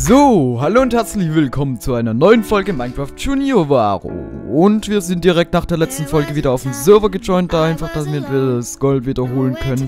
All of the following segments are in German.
So, hallo und herzlich willkommen zu einer neuen Folge Minecraft Junior Varo. Und wir sind direkt nach der letzten Folge wieder auf den Server gejoint, da einfach, dass wir das Gold wiederholen können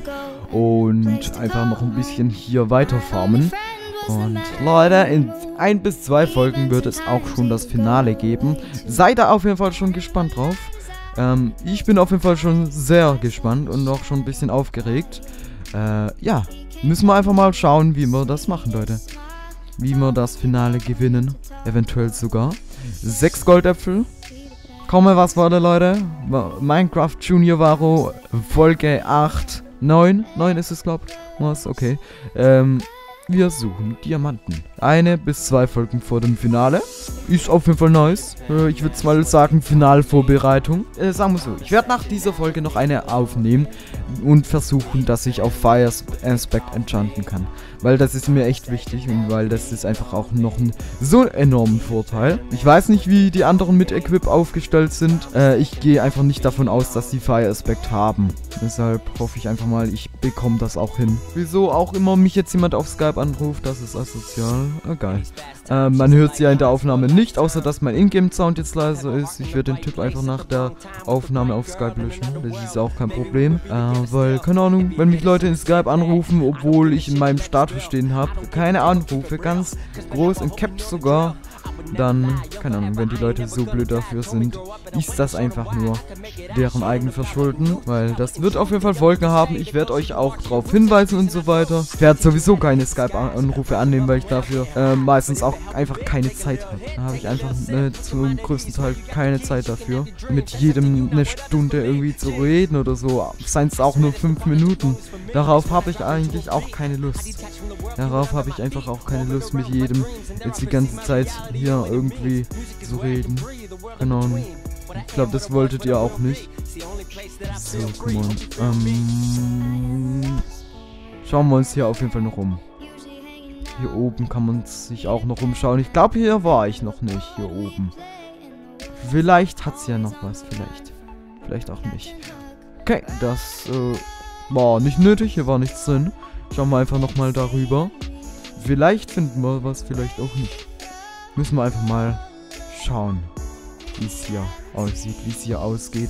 und einfach noch ein bisschen hier weiter farmen. Und Leute, in 1 bis 2 Folgen wird es auch schon das Finale geben. Seid da auf jeden Fall schon gespannt drauf. Ich bin auf jeden Fall schon sehr gespannt und auch schon ein bisschen aufgeregt. Ja, müssen wir einfach mal schauen, wie wir das machen, Leute. Wie wir das Finale gewinnen. Eventuell sogar 6 Goldäpfel. Kaum mehr was wurde, Leute. Minecraft Junior Varo Folge 8. 9 ist es, glaub ich. Was? Okay. Wir suchen Diamanten. 1 bis 2 Folgen vor dem Finale. Ist auf jeden Fall nice. Ich würde mal sagen, Finalvorbereitung. Sagen wir so, ich werde nach dieser Folge noch eine aufnehmen und versuchen, dass ich auf Fire Aspect enchanten kann. Weil das ist mir echt wichtig und weil das ist einfach auch noch ein so enormen Vorteil. Ich weiß nicht, wie die anderen mit Equip aufgestellt sind. Ich gehe einfach nicht davon aus, dass die Fire Aspect haben. Deshalb hoffe ich einfach mal, ich bekomme das auch hin. Wieso auch immer mich jetzt jemand auf Skype anruft, das ist asozial. Geil. Man hört sie ja in der Aufnahme nicht, außer dass mein Ingame-Sound jetzt leise ist. Ich werde den Typ einfach nach der Aufnahme auf Skype löschen. Das ist auch kein Problem. Weil, keine Ahnung, wenn mich Leute in Skype anrufen, obwohl ich in meinem Status stehen habe, keine Anrufe, ganz groß in Caps sogar, dann, keine Ahnung, wenn die Leute so blöd dafür sind, ist das einfach nur deren eigen Verschulden, weil das wird auf jeden Fall Folgen haben. Ich werde euch auch darauf hinweisen und so weiter. Ich werde sowieso keine Skype-Anrufe annehmen, weil ich dafür meistens auch einfach keine Zeit habe. Da habe ich einfach zum größten Teil keine Zeit dafür, mit jedem eine Stunde irgendwie zu reden oder so. Seien es auch nur 5 Minuten. Darauf habe ich eigentlich auch keine Lust. Darauf habe ich einfach auch keine Lust, mit jedem jetzt die ganze Zeit hier irgendwie zu reden. Genau. Ich glaube, das wolltet ihr auch nicht. So, come on. Schauen wir uns hier auf jeden Fall noch um. Hier oben kann man sich auch noch umschauen. Ich glaube, hier war ich noch nicht, hier oben. Vielleicht hat es ja noch was, vielleicht. Vielleicht auch nicht. Okay, das war nicht nötig, hier war nichts drin. Schauen wir einfach nochmal darüber. Vielleicht finden wir was, vielleicht auch nicht. Müssen wir einfach mal schauen, wie es hier aussieht, wie es hier ausgeht.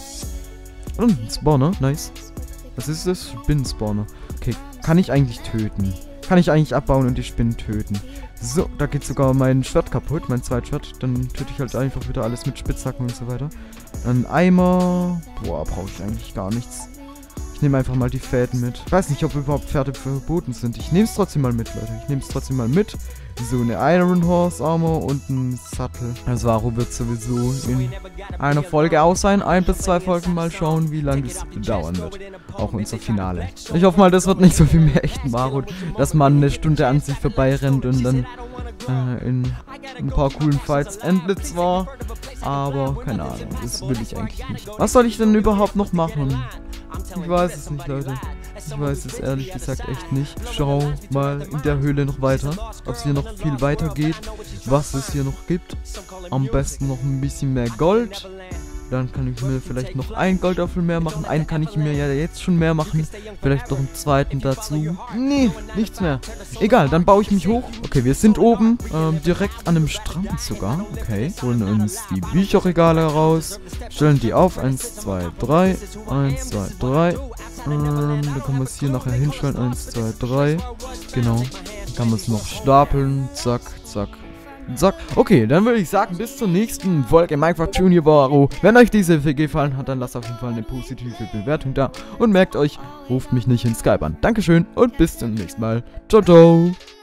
Und ein Spawner, nice. Was ist das? Spinnen-Spawner. Okay, kann ich eigentlich töten? Kann ich eigentlich abbauen und die Spinnen töten? So, da geht sogar mein Schwert kaputt, mein Zweitschwert. Dann töte ich halt einfach wieder alles mit Spitzhacken und so weiter. Ein Eimer. Boah, brauche ich eigentlich gar nichts. Ich nehme einfach mal die Fäden mit. Ich weiß nicht, ob überhaupt Pferde verboten sind. Ich nehme es trotzdem mal mit, Leute. Ich nehme es trotzdem mal mit. So eine Iron Horse Armor und ein Sattel. Das Varo wird sowieso in einer Folge aus sein. 1 bis 2 Folgen, mal schauen, wie lange es dauern wird. Auch unser Finale. Ich hoffe mal, das wird nicht so viel mehr echten Varo, dass man eine Stunde an sich vorbei rennt und dann in ein paar coolen Fights endet zwar. Aber keine Ahnung, das will ich eigentlich nicht. Was soll ich denn überhaupt noch machen? Ich weiß es nicht, Leute. Ich weiß es ehrlich gesagt echt nicht. Schau mal in der Höhle noch weiter, ob es hier noch viel weiter geht, was es hier noch gibt. Am besten noch ein bisschen mehr Gold. Dann kann ich mir vielleicht noch einen Goldapfel mehr machen. Einen kann ich mir ja jetzt schon mehr machen. Vielleicht noch einen zweiten dazu. Nee, nichts mehr. Egal, dann baue ich mich hoch. Okay, wir sind oben, direkt an einem Strand sogar. Okay, holen uns die Bücherregale raus. Stellen die auf. 1, 2, 3. 1, 2, 3. Dann kann man es hier nachher hinstellen. 1, 2, 3. Genau. Dann kann man es noch stapeln. Zack, zack. Zack. Okay, dann würde ich sagen, bis zur nächsten Folge Minecraft Junior Varo. Wenn euch diese gefallen hat, dann lasst auf jeden Fall eine positive Bewertung da. Und merkt euch, ruft mich nicht in Skype an. Dankeschön und bis zum nächsten Mal. Ciao, ciao.